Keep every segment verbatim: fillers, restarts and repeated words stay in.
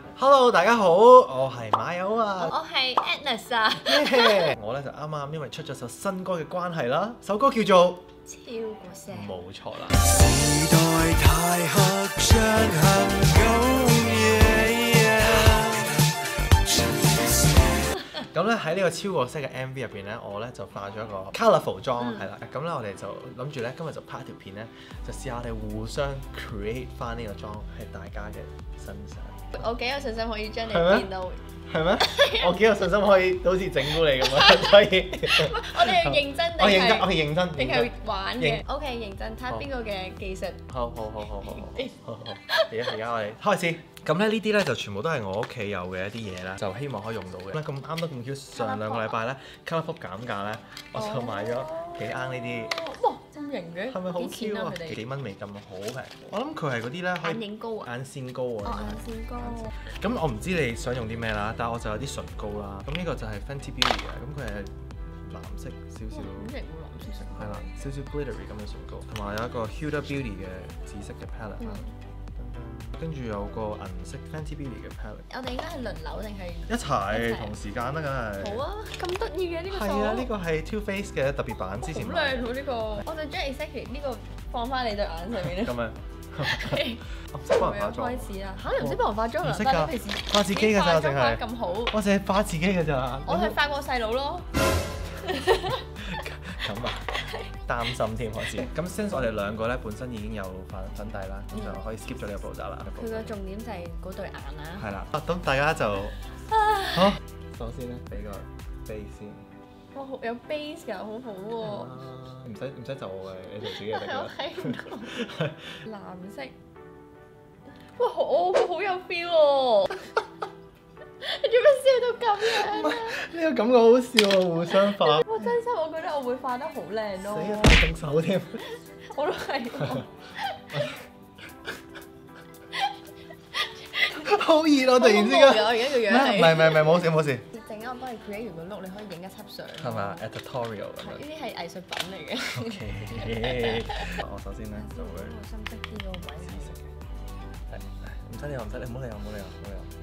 Hello， 大家好，我係馬友啊， 我係 Agnes 啊。 Yeah! 我咧就啱啱因為出咗首新歌嘅關係啦，首歌叫做超過聲， 冇錯啦。 時代太黑，像恆久夜。 咁咧喺呢個超過色嘅 M V 入邊咧，我咧就化咗一個 colourful 妝，係啦、嗯。咁咧我哋就諗住咧，今日就拍一條片咧，就試下我哋互相 create 翻呢個妝喺大家嘅身上。 我幾有信心可以將你變到。 係咩？我幾有信心可以好似整蠱你咁樣，所以我哋要認真定係？ 我認真，我係認真。 定係玩嘅？O K，認真睇下邊個嘅技術。 好好好好好好好好。而家而家我哋開始。咁咧呢啲咧就全部都係我屋企有嘅一啲嘢啦，就希望可以用到嘅。咁啱得咁巧，上兩個禮拜咧 Colourpop 減價咧，我就買咗幾啱呢啲。 哇！咁型嘅， 係咪好幾錢啊？ 啊？ 佢哋幾蚊美金啊，好平。我諗佢係嗰啲咧， 眼影膏啊， 眼線膏啊。 哦，眼線膏。 咁我唔知你想用啲咩啦，但係我就有啲唇膏啦。咁呢個就係 Fenty Beauty 嘅，咁佢係藍色少少。 好型喎，藍色唇膏。 係啦，少少 glittery 咁嘅唇膏，同埋有一個 Huda Beauty 嘅紫色嘅 palette 啦。跟住有個銀色 Fenty Beauty 嘅 palette。 我哋應該係輪流定係一齊同時間啦，梗係。好啊，咁得意嘅呢個。 係啊，呢個係 Too Faced 嘅特別版，之前。 好靚喎呢個，我就將 exactly 呢個放翻你對眼上面咧。 咁樣。我唔識幫人化妝。 開始啦！嚇你唔識幫人化妝啊？ 唔識㗎， 平時化自己㗎咋，淨係。 咁好。 我淨係化自己㗎咋。 我係化過細佬咯。 咁啊，擔心添開始。咁 since 我哋兩個咧本身已經有粉粉底啦，咁就可以 skip 咗呢個步驟啦。 佢個重點就係嗰對眼啦。 係啦，咁大家就好。首先咧，俾個 base 先。 哇，好有 base 㗎，好好喎。 唔使唔使就我嘅，你做自己就得啦。 我睇唔到。藍色。哇，我個好有 feel 喎。你做乜笑到咁樣啊？ 呢個感覺好笑啊，互相化。 我真心我覺得我會化得好靚咯。 死啊！動手添。 我都係。 好熱啊！突然之間。 我而家個樣係。 唔係唔係唔係，冇事冇事。 陣間我幫你 create 完個 look，你可以影一輯相。 係咪 editorial 咁樣？ 呢啲係藝術品嚟嘅。 OK。我首先咧就會。 我深色啲嗰個位。 紫色嘅。係，唔使理我，唔使理，唔好理我，唔好理我，唔好理我。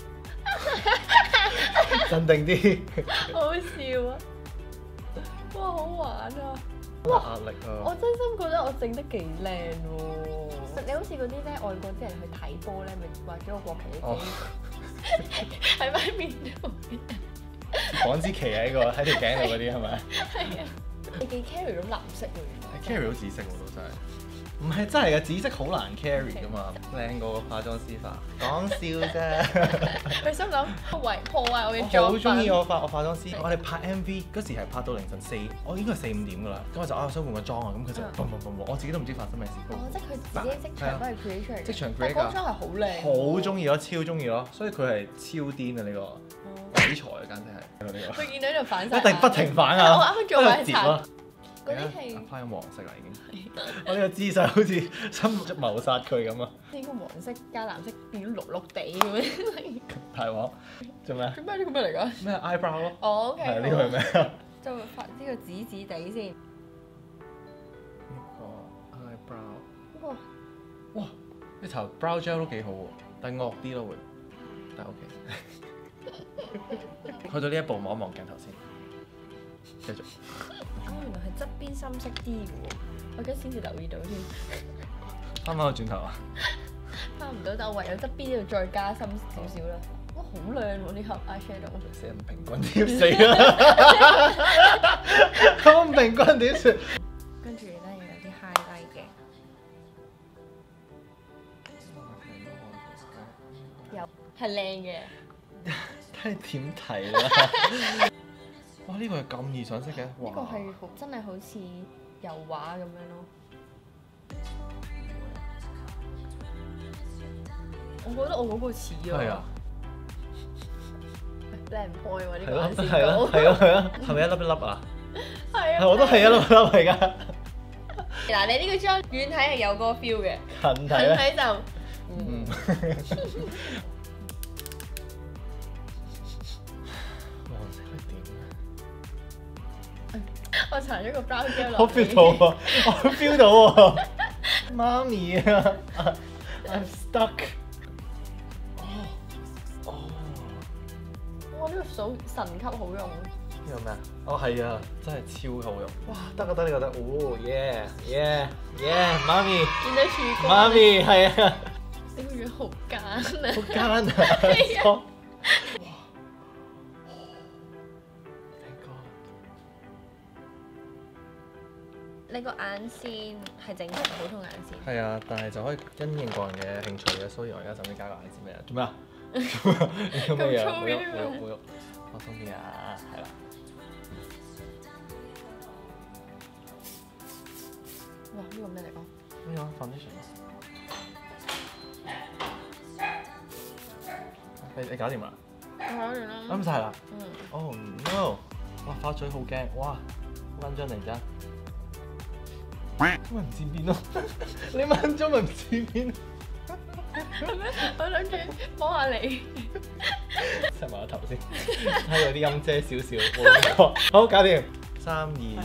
鎮定啲。 好笑啊！哇，好玩啊！ 哇，壓力啊！ 我真心覺得我整得幾靚喎。你好似嗰啲咧外國啲人去睇波咧，咪畫咗個國旗嘅喺塊面度。 港之旗啊！呢個喺條頸度嗰啲係咪？ 係啊！你幾 carry 到藍色喎？原來 carry 到紫色我都真係。唔係真係嘅，紫色好難 carry 噶嘛，靚過個化妝師化。講笑啫。 佢心諗為破壞我嘅妝。 我好中意我化我化妝師。我哋拍 M V 嗰時係拍到凌晨四，我應該係四五點噶啦。咁我就啊想換個妝啊，咁佢就嘣嘣嘣嘣，我自己都唔知發生咩事。 哦，即係佢自己即場幫你 create 出嚟。即場 create 㗎。 嗰妝係好靚。 好中意咯，超中意咯，所以佢係超癲啊呢個鬼才啊，簡直係呢個。 佢見到呢度反晒。 一定不停反啊！ 我啱啱做埋擦。嗰啲係拍緊黃色啦，已經。我呢個姿勢好似想謀殺佢咁啊！ 呢個黃色加藍色變咗綠綠地咁樣。 大鑊做咩？ 做咩呢個咩嚟㗎？ 咩 eyebrow 咯？ 哦 OK。 係呢個係咩啊？ 就發呢個紫紫地先。 呢個 eyebrow。 哇！ 哇！呢頭 brow gel 都幾好喎，但係惡啲咯會，但係 OK。去到呢一步望一望鏡頭先，繼續。 哦，原來係側邊深色啲嘅喎，我而家先至留意到添。 翻返個轉頭啊！ 翻唔到，但我唯有側邊呢度再加深少少啦。哇，好靚喎呢盒 eyeshadow。 死人唔平均點死啦！咁唔平均點算？ 跟住咧又有啲 highlight 嘅。有係靚嘅。 睇你點睇啦！哇！呢、這個係咁易上色嘅，哇！ 呢個係好真係好似油畫咁樣咯。我覺得我嗰個似啊。係啊。靚唔開喎呢個眼線膏。 係啊係啊，係咪一粒一粒啊？ 係啊。 係我都係一粒一粒嚟㗎。 嗱，你呢個妝遠睇係有嗰個 feel 嘅， 近睇咧就嗯。 我搽咗個 brow gel 落。 我 feel 到喎，我 feel 到喎，媽咪啊 ，I'm stuck。哦， 呢個數神級好用。 呢個咩啊？哦係啊，真係超好用。哇！得啊得呢個得，哦耶耶耶！媽咪， 見到曙光。 媽咪係啊。 你個樣好奸啊！ 好奸啊！哇！ 你個眼線係整成普通眼線。 係啊，但係就可以因應個人嘅興趣嘅，所以我而家就咁加個眼線俾人。做咩啊？做咩啊？ 咁粗冇喐嘅冇喐冇喐，放鬆啲啊！係啦。 哇！呢個咩嚟講？ 呢個 foundation 你你搞掂啦？ 我搞完啦。 啱晒啦。 嗯。 Oh no！哇，花嘴好驚，哇，好緊張嚟㗎。中文唔知邊咯？你問中文唔知邊？ 係咩？我諗住幫下你。 塞埋個頭先，睇有啲音遮少少，冇錯。好，搞掂。三二一。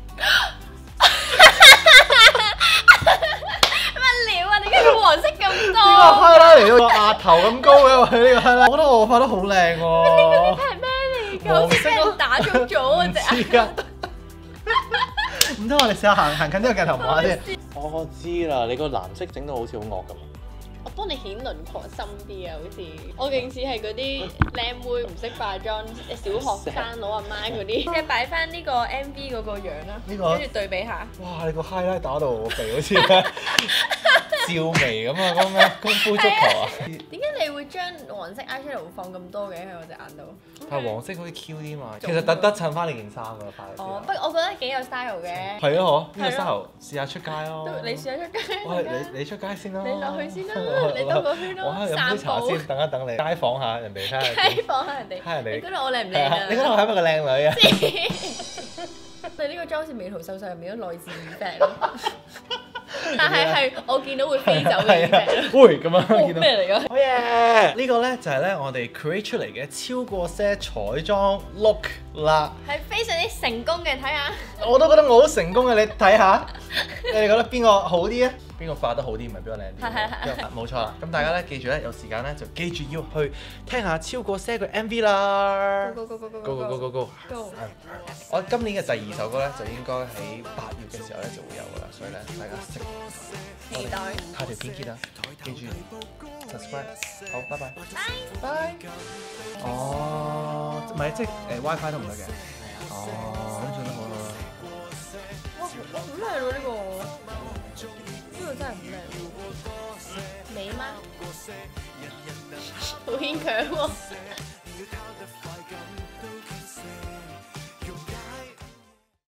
乜料啊？點解個黃色咁多？ 呢個 highlight 嚟到個額頭咁高嘅喎，呢個 highlight。我覺得我畫得好靚喎。 係咩嚟㗎？好似俾人打中咗啊！隻眼。 唔通我哋試下行行近呢個鏡頭望下先。我知啦，你個藍色整到好似好惡咁。 我幫你顯輪廓深啲啊，好似我勁似係嗰啲靚妹唔識化妝，小學生攞阿媽嗰啲。即係擺翻呢個 M V 嗰個樣啦， 呢個跟住對比下。 哇！你個 highlight 打到我鼻好似咧趙眉咁啊，嗰咩功夫足球啊？ 點解你會將黃色 eyeshadow 放咁多嘅喺我隻眼度？ 但係黃色好似 Q 啲嘛，其實特登襯翻你件衫㗎，快啲。 哦，不過我覺得幾有 style 嘅。 係咯，嗬？呢個係 style 試下出街咯。 都你試下出街。 喂，你你出街先啦。 你落去先啦，你兜個圈咯， 我喺度飲杯茶先，等一等你。街訪下人哋睇下。 街訪下人哋。 睇下人哋。 你覺得我靚唔靚啊？ 你覺得我係咪個靚女啊？ 你呢個妝好似美圖秀秀入面都內置 effect 咯。但係係我見到會飛走嘅 effect 咯。 會咁樣見到。 咩嚟㗎？ 好嘢！呢個咧就係咧我哋 create 出嚟嘅超過些彩妝 look 啦。 係非常之成功嘅，睇下。 我都覺得我好成功嘅，你睇下。你哋覺得邊個好啲啊？邊個化得好啲，唔係邊個靚啲？ 係係係。 冇錯啦。咁大家咧記住咧，有時間咧就記住要去聽下超過些嘅 M V 啦。 Go go go go Go go go go go。 Go。 我今年嘅第二首歌咧，就應該喺八月嘅時候咧就會有噶啦，所以咧大家識期待。 下條片見啦，記住 subscribe。好，拜拜。 拜。 拜。哦，唔係即係誒 WiFi 都唔得嘅。哦，咁算得好啦。 哇，哇好靚喎呢個，呢個真係好靚。美嗎？好牽強喎。